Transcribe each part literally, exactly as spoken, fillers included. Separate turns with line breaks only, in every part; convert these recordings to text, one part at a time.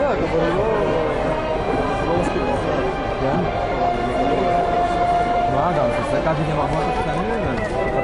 אבל הוא לא מספיק חזק.
כן? מה גם, תעשה קאטי עם ארבעות הקטנים ממנו.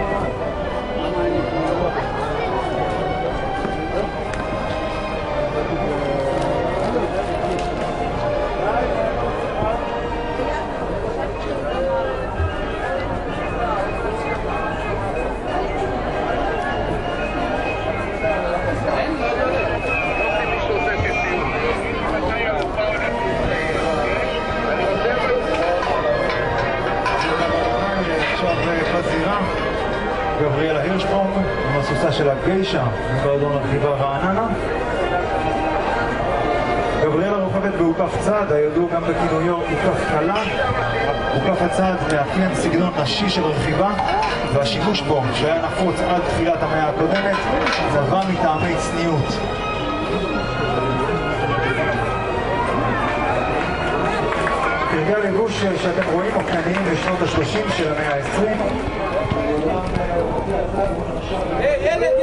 גבריאלה הירשבורג, עם הסוסה של הגיישה, מבעדון הרכיבה רעננה. גבריאלה רוכבת באוקף צד, הידוע גם בכינויו אוקף קלה. אוקף הצד מאפיין סגנון נשי של רכיבה, והשימוש בו, שהיה נפוץ עד תחילת המאה הקודמת, נבע מטעמי צניעות. פרקי הלבוש שאתם רואים אופניים בשנות ה-שלושים של המאה ה-עשרים.
היי, ילד!